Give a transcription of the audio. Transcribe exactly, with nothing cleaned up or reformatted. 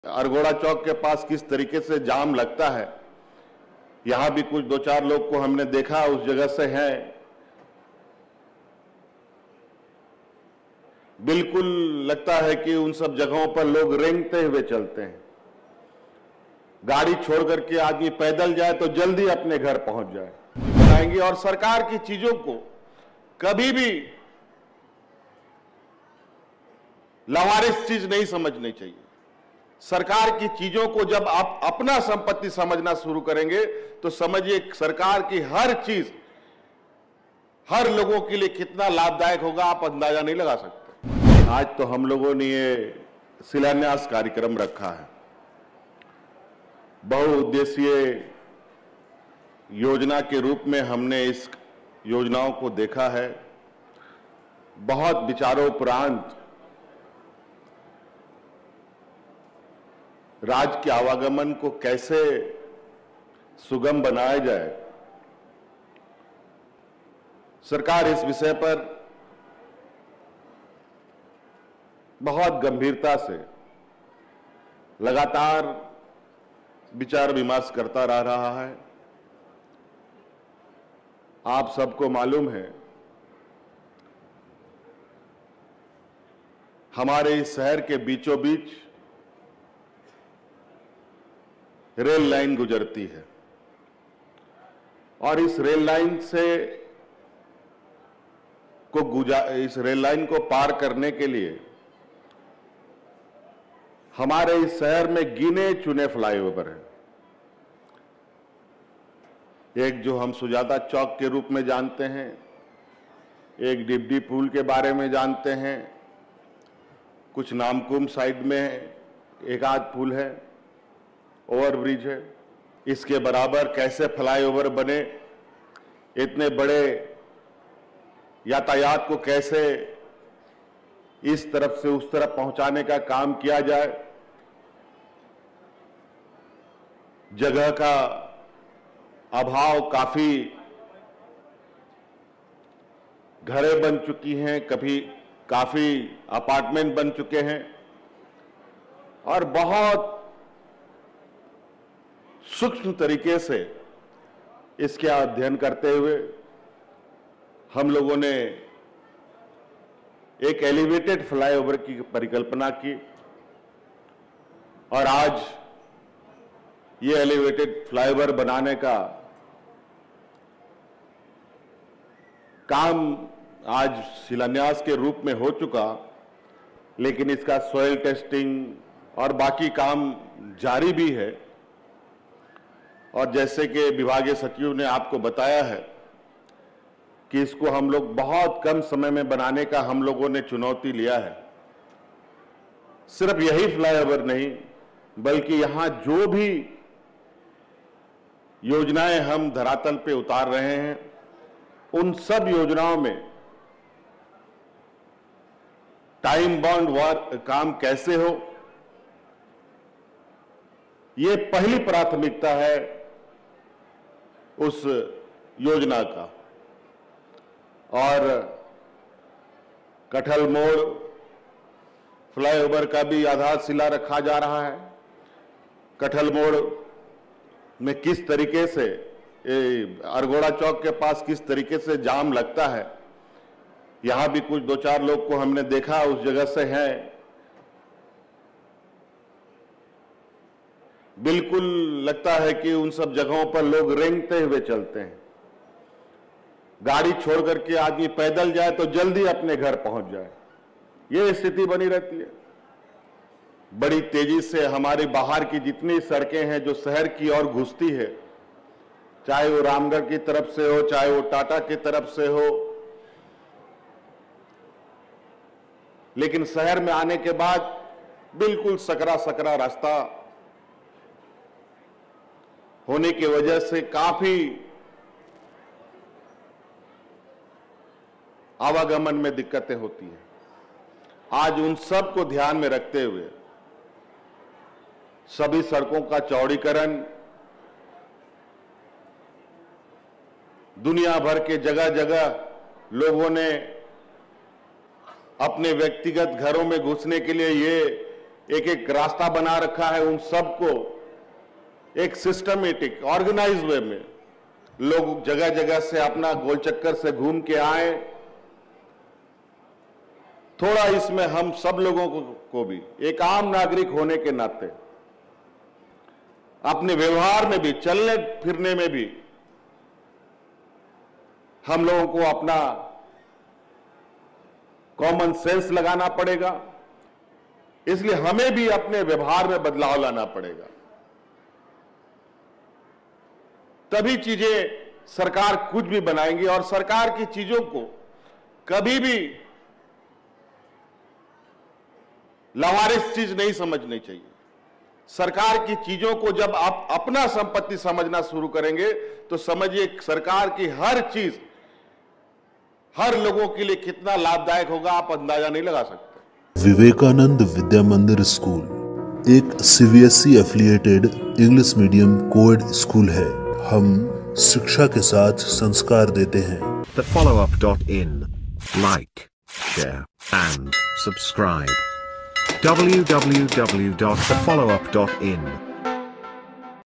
अरगोड़ा चौक के पास किस तरीके से जाम लगता है, यहां भी कुछ दो चार लोग को हमने देखा उस जगह से हैं। बिल्कुल लगता है कि उन सब जगहों पर लोग रेंगते हुए चलते हैं। गाड़ी छोड़ करके आदमी पैदल जाए तो जल्दी अपने घर पहुंच जाए बनाएंगे। और सरकार की चीजों को कभी भी लावारिस चीज नहीं समझनी चाहिए। सरकार की चीजों को जब आप अपना संपत्ति समझना शुरू करेंगे तो समझिए सरकार की हर चीज हर लोगों के लिए कितना लाभदायक होगा, आप अंदाजा नहीं लगा सकते। आज तो हम लोगों ने ये शिलान्यास कार्यक्रम रखा है। बहुउद्देशीय योजना के रूप में हमने इस योजनाओं को देखा है। बहुत विचारोपरांत राज्य के आवागमन को कैसे सुगम बनाया जाए, सरकार इस विषय पर बहुत गंभीरता से लगातार विचार विमर्श करता रह रहा है। आप सबको मालूम है, हमारे इस शहर के बीचों बीच रेल लाइन गुजरती है और इस रेल लाइन से को गुजार इस रेल लाइन को पार करने के लिए हमारे इस शहर में गिने चुने फ्लाईओवर हैं। एक जो हम सुजाता चौक के रूप में जानते हैं, एक डिबडी पुल के बारे में जानते हैं, कुछ नामकुम साइड में एक आध पुल है, ओवरब्रिज है। इसके बराबर कैसे फ्लाईओवर बने, इतने बड़े यातायात को कैसे इस तरफ से उस तरफ पहुंचाने का काम किया जाए। जगह का अभाव, काफी घरें बन चुकी हैं, कभी काफी अपार्टमेंट बन चुके हैं और बहुत सूक्ष्म तरीके से इसके अध्ययन करते हुए हम लोगों ने एक एलिवेटेड फ्लाईओवर की परिकल्पना की और आज ये एलिवेटेड फ्लाईओवर बनाने का काम आज शिलान्यास के रूप में हो चुका, लेकिन इसका सॉइल टेस्टिंग और बाकी काम जारी भी है। और जैसे कि विभागीय सचिव ने आपको बताया है कि इसको हम लोग बहुत कम समय में बनाने का हम लोगों ने चुनौती लिया है। सिर्फ यही फ्लाईओवर नहीं, बल्कि यहां जो भी योजनाएं हम धरातल पे उतार रहे हैं, उन सब योजनाओं में टाइम बाउंड वर्क काम कैसे हो, ये पहली प्राथमिकता है उस योजना का। और कटहल मोड़ फ्लाईओवर का भी आधारशिला रखा जा रहा है। कटहल मोड़ में किस तरीके से अरगोड़ा चौक के पास किस तरीके से जाम लगता है, यहां भी कुछ दो चार लोग को हमने देखा उस जगह से हैं। बिल्कुल लगता है कि उन सब जगहों पर लोग रेंगते हुए चलते हैं। गाड़ी छोड़ करके आदमी पैदल जाए तो जल्दी अपने घर पहुंच जाए, ये स्थिति बनी रहती है। बड़ी तेजी से हमारी बाहर की जितनी सड़कें हैं जो शहर की ओर घुसती है, चाहे वो रामगढ़ की तरफ से हो, चाहे वो टाटा की तरफ से हो, लेकिन शहर में आने के बाद बिल्कुल सकरा सकरा रास्ता होने की वजह से काफी आवागमन में दिक्कतें होती हैं। आज उन सब को ध्यान में रखते हुए सभी सड़कों का चौड़ीकरण, दुनिया भर के जगह जगह लोगों ने अपने व्यक्तिगत घरों में घुसने के लिए ये एक एक रास्ता बना रखा है, उन सबको एक सिस्टमेटिक ऑर्गेनाइज वे में लोग जगह जगह से अपना गोल चक्कर से घूम के आए। थोड़ा इसमें हम सब लोगों को, को भी एक आम नागरिक होने के नाते अपने व्यवहार में भी, चलने फिरने में भी हम लोगों को अपना कॉमन सेंस लगाना पड़ेगा। इसलिए हमें भी अपने व्यवहार में बदलाव लाना पड़ेगा, तभी चीजें सरकार कुछ भी बनाएंगी। और सरकार की चीजों को कभी भी लावारिस चीज नहीं समझनी चाहिए। सरकार की चीजों को जब आप अपना संपत्ति समझना शुरू करेंगे तो समझिए सरकार की हर चीज हर लोगों के लिए कितना लाभदायक होगा, आप अंदाजा नहीं लगा सकते। विवेकानंद विद्या मंदिर स्कूल एक CBSE affiliated English medium coed school है। हम शिक्षा के साथ संस्कार देते हैं। The follow up dot in. Like, share, and subscribe. w w w dot the follow up dot in